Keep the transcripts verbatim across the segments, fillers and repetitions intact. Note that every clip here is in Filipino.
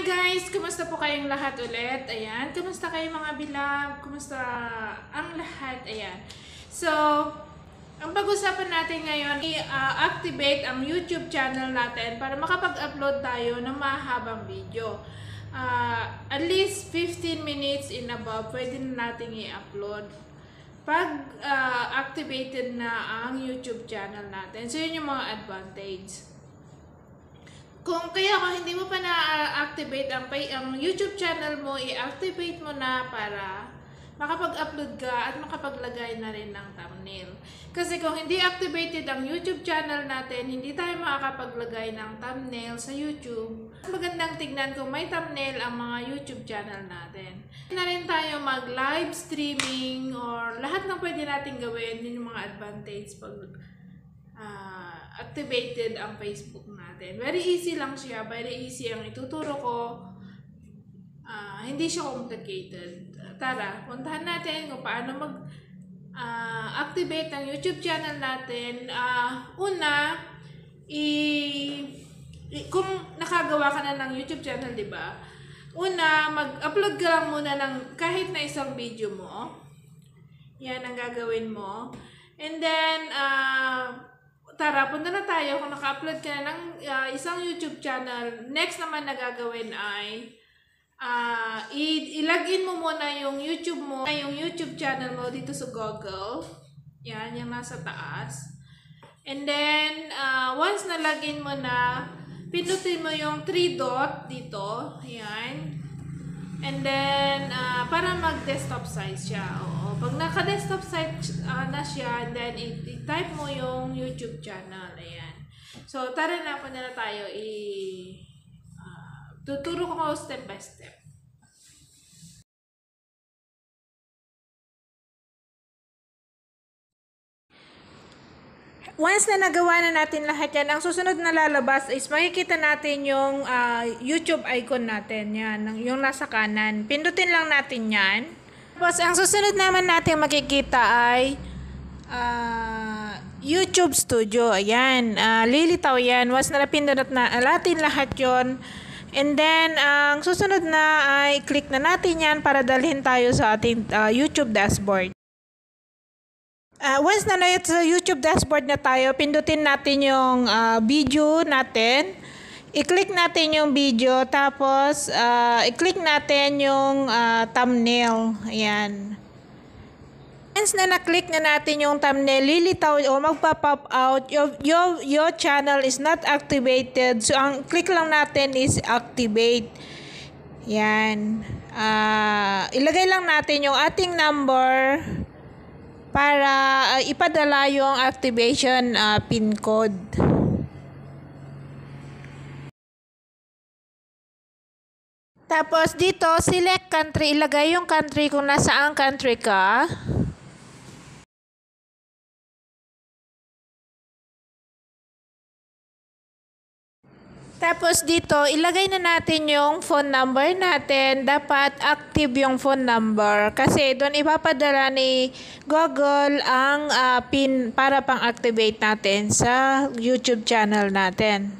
guys! Kumusta po kayong lahat ulit? Ayan. Kumusta kayong mga bilab? Kumusta ang lahat? Ayan. So, ang pag-usapan natin ngayon, i-activate ang YouTube channel natin para makapag-upload tayo ng mahabang video. Uh, at least fifteen minutes in above, pwede na natin i-upload pag uh, activated na ang YouTube channel natin. So, yun yung mga advantage. Kung kaya kung hindi mo pa na-activate ang, ang YouTube channel mo, i-activate mo na para makapag-upload ka at makapaglagay na rin ng thumbnail. Kasi kung hindi activated ang YouTube channel natin, hindi tayo makakapaglagay ng thumbnail sa YouTube. Magandang tignan kung may thumbnail ang mga YouTube channel natin. Hindi na rin tayo mag-live streaming or lahat ng pwede natin gawin. Yun yung mga advantage pag uh, activated ang Facebook natin. Very easy lang siya. Very easy ang ituturo ko. Uh, hindi siya complicated. Tara, puntahan natin kung paano mag uh, activate ang YouTube channel natin. Uh, una, i, i kung nakagawa ka na ng YouTube channel, di ba? Una, mag-upload ka lang muna ng kahit na isang video mo. Yan ang gagawin mo. And then, uh, tara, punta na tayo. Kung naka-upload ka na ng uh, isang YouTube channel, next naman na gagawin ay Uh, i-login mo muna yung YouTube mo, yung YouTube channel mo dito sa Google. Yan, yung nasa taas. And then, uh, once na login mo na, pindutin mo yung three dot dito. Yan. And then, uh, para mag-desktop size siya. Oo. Pag naka-desktop size uh, na siya, then i-type mo yung YouTube channel. Ayan. So, tara na po na tayo i- tuturo ko step by step. Once na nagawa na natin lahat yan, ang susunod na lalabas is makikita natin yung uh, YouTube icon natin. Yan, yung nasa kanan. Pindutin lang natin yan. Tapos, ang susunod naman natin makikita ay uh, YouTube Studio. Ayan, uh, lilitaw yan. Once na napindot na natin lahat yon. And then, ang susunod na ay click na natin yan para dalhin tayo sa ating uh, YouTube dashboard. Uh, once na na sa YouTube dashboard na tayo, pindutin natin yung uh, video natin. I-click natin yung video, tapos uh, i-click natin yung uh, thumbnail. Ayan. Once na na-click na natin yung thumbnail, lilitaw o magpa-pop out, your, your, your channel is not activated. So, ang click lang natin is activate. Yan. Uh, ilagay lang natin yung ating number para uh, ipadala yung activation uh, pin code. Tapos, dito, select country. Ilagay yung country kung nasaan country ka. Tapos dito, ilagay na natin yung phone number natin. Dapat active yung phone number. Kasi doon ipapadala ni Google ang uh, pin para pang-activate natin sa YouTube channel natin.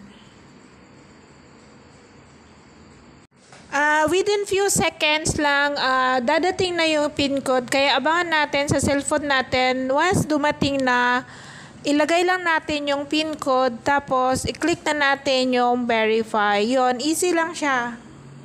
Uh, within few seconds lang, uh, dadating na yung pin code. Kaya abangan natin sa cellphone natin. Once dumating na, ilagay lang natin yung pin code, tapos i-click na natin yung verify. Yon, easy lang siya.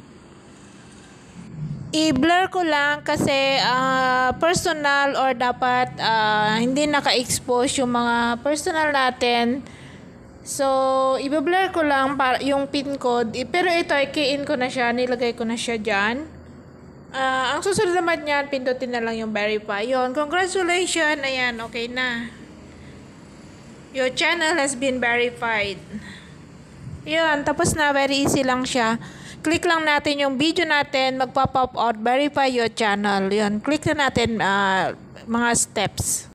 I-blur ko lang kasi uh, personal or dapat uh, hindi naka-expose yung mga personal natin. So, i-blur ko lang para yung pin code. Pero ito, i-key-in ko na siya. Nilagay ko na siya dyan. Uh, ang susunod naman yan, pindutin na lang yung verify. Yon, congratulations. Ayan, okay na. Your channel has been verified. Yun, tapos na, very easy lang siya. Click lang natin yung video natin, magpa-pop out, verify your channel. Yun, click na natin uh, mga steps.